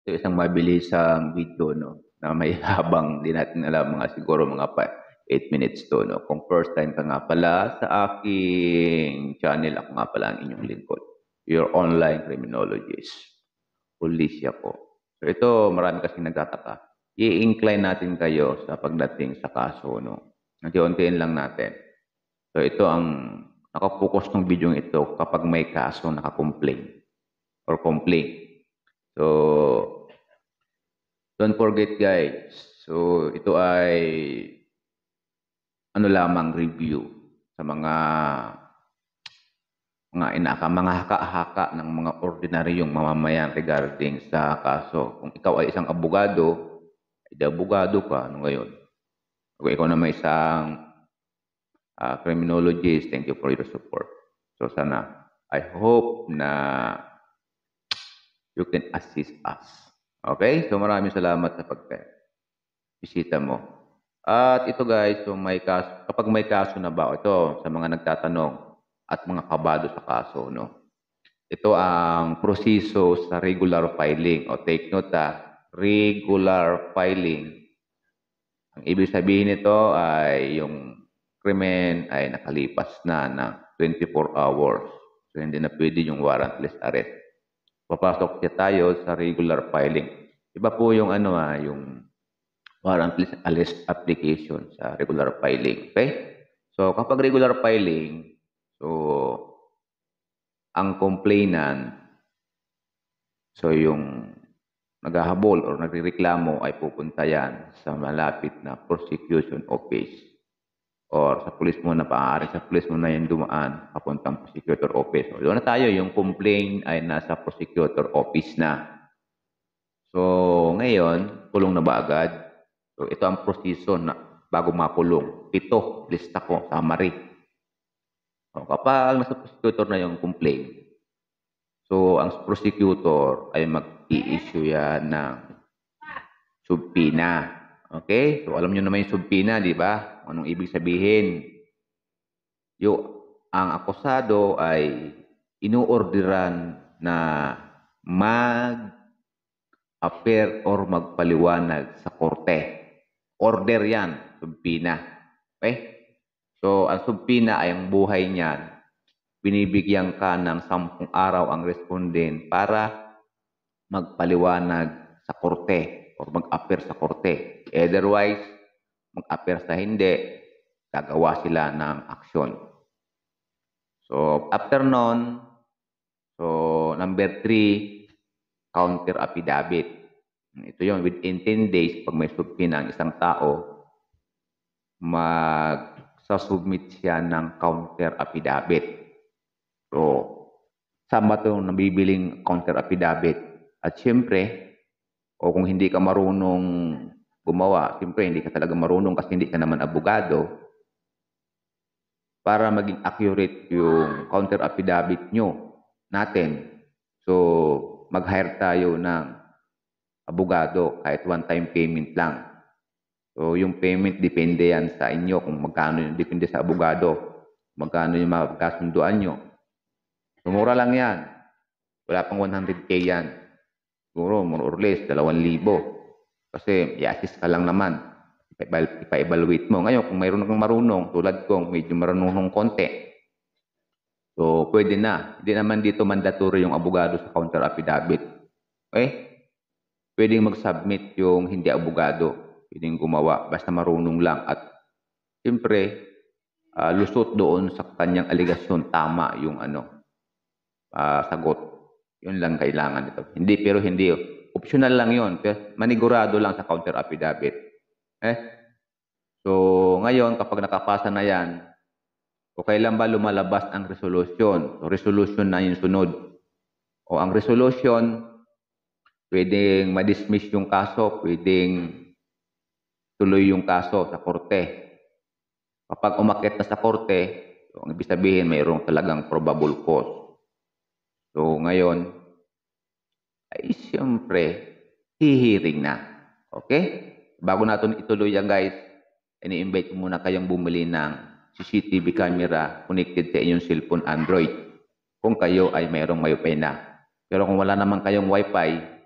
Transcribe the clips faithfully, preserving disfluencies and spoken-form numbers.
Ito isang mabilisang video 'no, na may habang di natin alam mga siguro mga pa eight minutes 'to 'no. Kung first time ka nga pala sa aking channel, ako nga pala ang inyong lingkod, your online criminologist, Julicia po. So ito marami kasing nagtataka, i-incline natin kayo sa pagdating sa kaso 'no, unti-untiin lang natin. So ito ang naka-focus tong bidyong ito kapag may kasong naka-complain or complaint. So, don't forget guys. So, ito ay ano lamang review sa mga mga inaka, mga haka-haka ng mga ordinaryong mamamayan regarding sa kaso. Kung ikaw ay isang abogado, ay di abogado ka, ano ngayon? Kung ikaw naman isang uh, criminologist, thank you for your support. So, sana, I hope na you can assist us. Okay? So maraming salamat sa pag-bisita mo. At ito guys, so may kaso, kapag may kaso na ba, ito sa mga nagtatanong at mga kabado sa kaso, no? Ito ang proseso sa regular filing. O take note ha, regular filing. Ang ibig sabihin nito ay yung krimen ay nakalipas na ng twenty-four hours. So hindi na pwede yung warrantless arrest. Papasok siya tayo sa regular filing. Iba po yung ano ah, yung warrantless arrest application sa regular filing. Okay? So kapag regular filing, so ang complainant, so yung naghahabol or nagrereklamo ay pupunta yan sa malapit na prosecution office. Or sa pulis mo na maaari sa pulis mo na yung dumaan papuntang prosecutor office. So, doon na tayo, yung complaint ay nasa prosecutor office na. So, ngayon, kulong na ba agad? So, ito ang proseso na bago makulong. Ito, lista ko, summary. So, kapag nasa prosecutor na yung complaint, so, ang prosecutor ay mag-i-issue yan ng subpoena. Okay? So, alam nyo naman yung subpoena, di ba? Anong ibig sabihin? Yung ang akusado ay inuorderan na mag-appear or magpaliwanag sa korte. Order yan, subpoena. Okay? So, ang subpoena ay ang buhay niyan. Binibigyan ka ng sampung araw ang respondent para magpaliwanag sa korte or mag-appear sa korte. Otherwise, mag-appear sa hindi, gagawa sila ng aksyon. So, after nun, so, number three, counter affidavit. Ito yun, within ten days, pag may subpoena ang isang tao, magsasubmit siya ng counter affidavit. So, saan ba itong nabibiling counter affidavit? At syempre, o kung hindi ka marunong gumawa, siyempre hindi ka talaga marunong kasi hindi ka naman abogado, para maging accurate yung counter affidavit nyo natin. So, mag-hire tayo ng abogado kahit one-time payment lang. So, yung payment depende yan sa inyo kung magkano yung depende sa abogado, magkano yung magkasunduan nyo. So, mura lang yan. Wala pang one hundred K yan. Siguro, more or less, dalawang libo. Kasi i-assist ka lang naman. Ipa-evaluate mo. Ngayon, kung mayroon kang marunong, tulad ko, medyo marunong ng konti. So, pwede na. Hindi naman dito mandatory yung abogado sa counter affidavit. Okay? Pwedeng mag-submit yung hindi abogado. Pwedeng gumawa. Basta marunong lang. At, siyempre, uh, lusot doon sa kanyang aligasyon. Tama yung ano, uh, sagot. Yun lang kailangan ito. Hindi, pero hindi. Optional lang yun. Pero manigurado lang sa counter affidavit. Eh? So, ngayon, kapag nakapasa na yan, o kailan ba lumalabas ang resolution? So, resolution na yung sunod. O ang resolution, pwedeng ma-dismiss yung kaso, pwedeng tuloy yung kaso sa korte. Kapag umakyat na sa korte, so, ang ibig sabihin, mayroong talagang probable cause. So, ngayon, ay siyempre, hihiring na. Okay? Bago natin ituloy yan guys, ini-invite ko muna kayong bumili ng C C T V camera connected sa inyong cellphone Android. Kung kayo ay mayroong Wi-Fi na. Pero kung wala naman kayong Wi-Fi,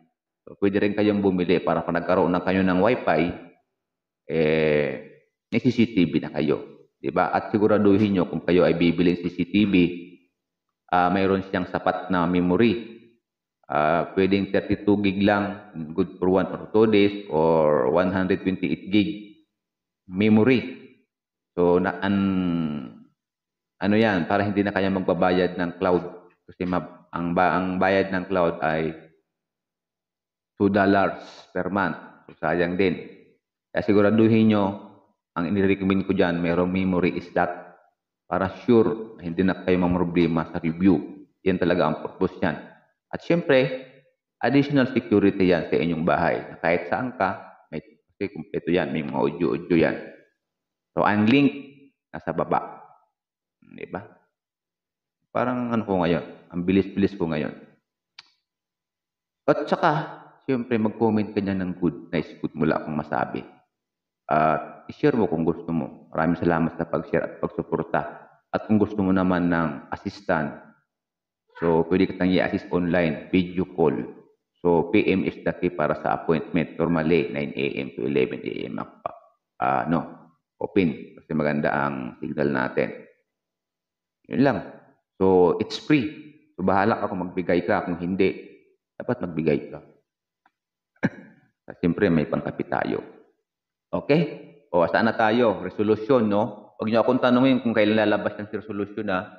So, pwede rin kayong bumili para kung nagkaroon na kayo ng wifi, eh, may C C T V na kayo. Diba? At siguraduhin nyo kung kayo ay bibili ng C C T V, uh, mayroon siyang sapat na memory. Uh, pwedeng thirty-two gig lang, good for one or two days, or one hundred twenty-eight gig memory. So, na, an, ano yan, para hindi na kaya magbabayad ng cloud. Kasi ma, ang, ba, ang bayad ng cloud ay two dollars per month. So, sayang din. Kaya siguraduhin nyo, ang inirecommend ko dyan, mayroong memory slot para sure hindi na kayo mamroblema sa review. Yan talaga ang purpose yan. At syempre, additional security yan sa inyong bahay. Kahit saan ka, may, kasi kumpleto yan, may mga audio-audio yan. So, ang link, nasa baba. Diba? Parang ano ko ngayon, ang bilis-bilis ko ngayon. At saka, syempre, mag-comment ka niya ng good, nice good, mula akong masabi. At uh, i-share mo kung gusto mo. Maraming salamat sa pag-share at pagsuporta. At kung gusto mo naman ng assistant, so pwede kitang i-assist online, video call. So P M is the key para sa appointment. Normally, nine A M to eleven A M Uh, no, open. Kasi maganda ang signal natin. Yun lang. So it's free. So bahala ka kung magbigay ka. Kung hindi, dapat magbigay ka. Siyempre, may pangkapi tayo. Okay? O, saan na tayo? Resolution, no? Huwag niyo akong tanongin kung kailan lalabas ng resolution, ha?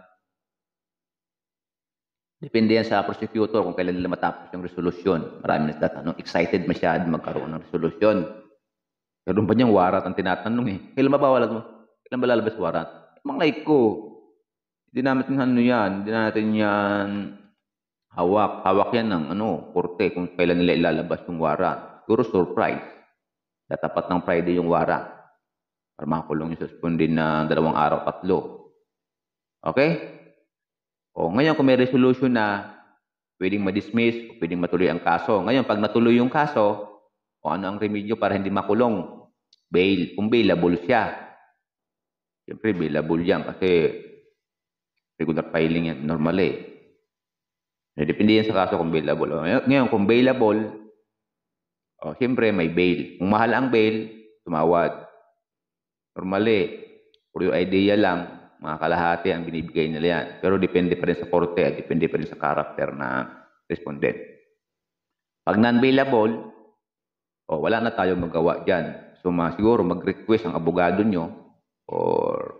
Depende yan sa prosecutor kung kailan nila matapos yung resolution. Marami na tatanong. Excited masyado magkaroon ng resolution. Pero pa niyang warat ang tinatanong, eh. Kailan ba bawalan mo? Kailan ba lalabas warat? Mga like ko. Hindi natin ano yan. Hindi natin yan hawak. Hawak yan ng ano, korte kung kailan nila ilalabas yung warat. Siguro surprise. Tatapat ng Friday yung warat. Para makakulong yung suspendin na dalawang araw, tatlo. Okay? O, ngayon kung may resolution na pwedeng ma-dismiss o pwedeng matuloy ang kaso. Ngayon, pag natuloy yung kaso, o ano ang remedyo para hindi makulong? Bail. Kung bailable siya. Siyempre, bailable yan kasi regular filing yan. Normal eh. Depende yan sa kaso kung bailable. Ngayon, kung bailable, o, siyempre, may bail. Kung mahal ang bail, tumawad. Normally, for your idea lang, mga kalahati ang binibigay nila yan. Pero depende pa rin sa korte at depende pa rin sa karakter na respondent. Pag non-bailable, o, wala na tayong magawa dyan. So, ma siguro mag-request ang abogado nyo or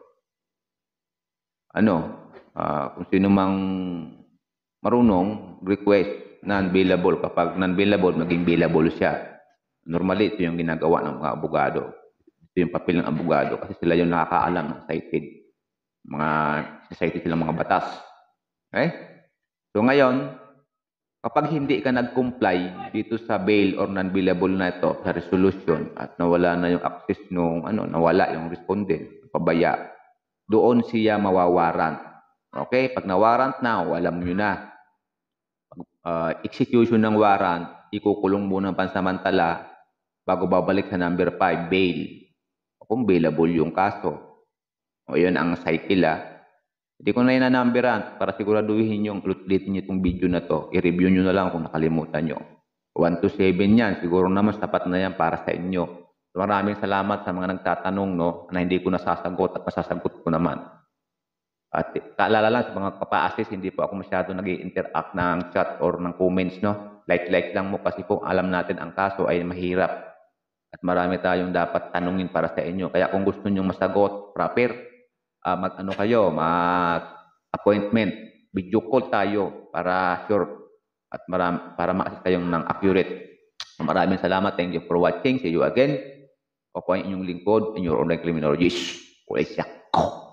ano, uh, kung sino mang marunong, request non-bailable. Kapag non-bailable, maging bailable siya. Normally, ito yung ginagawa ng mga abogado. Ito yung papel ng abogado kasi sila yung nakakaalam ng cited. Mga cited silang mga batas. Okay? So ngayon, kapag hindi ka nag-comply dito sa bail or non-bailable na ito sa resolution at nawala na yung access nung ano, nawala yung respondent, pabaya, doon siya mawawarant. Okay? Pag nawarant na, alam nyo na. Uh, execution ng warrant, ikukulong muna pansamantala bago babalik sa number five, bail. O kung bailable yung kaso. O yun ang cycle, ah. Hindi ko na inanumberan para siguraduhin yung ulit nyo itong video na to. I-review nyo na lang kung nakalimutan nyo. one to seven yan. Siguro naman sapat na yan para sa inyo. So, maraming salamat sa mga nagtatanong, no, na hindi ko nasasagot at masasagot ko naman. At kaalala lang sa mga kapa-assist, hindi po ako masyado nag-i-interact ng chat or ng comments, no? Like-like lang mo kasi po alam natin ang kaso ay mahirap. At marami tayong dapat tanungin para sa inyo. Kaya kung gusto nyo masagot, proper, uh, mag-ano kayo, mag-appointment, video call tayo para sure at marami, para ma-assist kayong ng accurate. Maraming salamat. Thank you for watching. See you again. Ako po ang inyong lingkod, in your online criminologist. Ulit siya.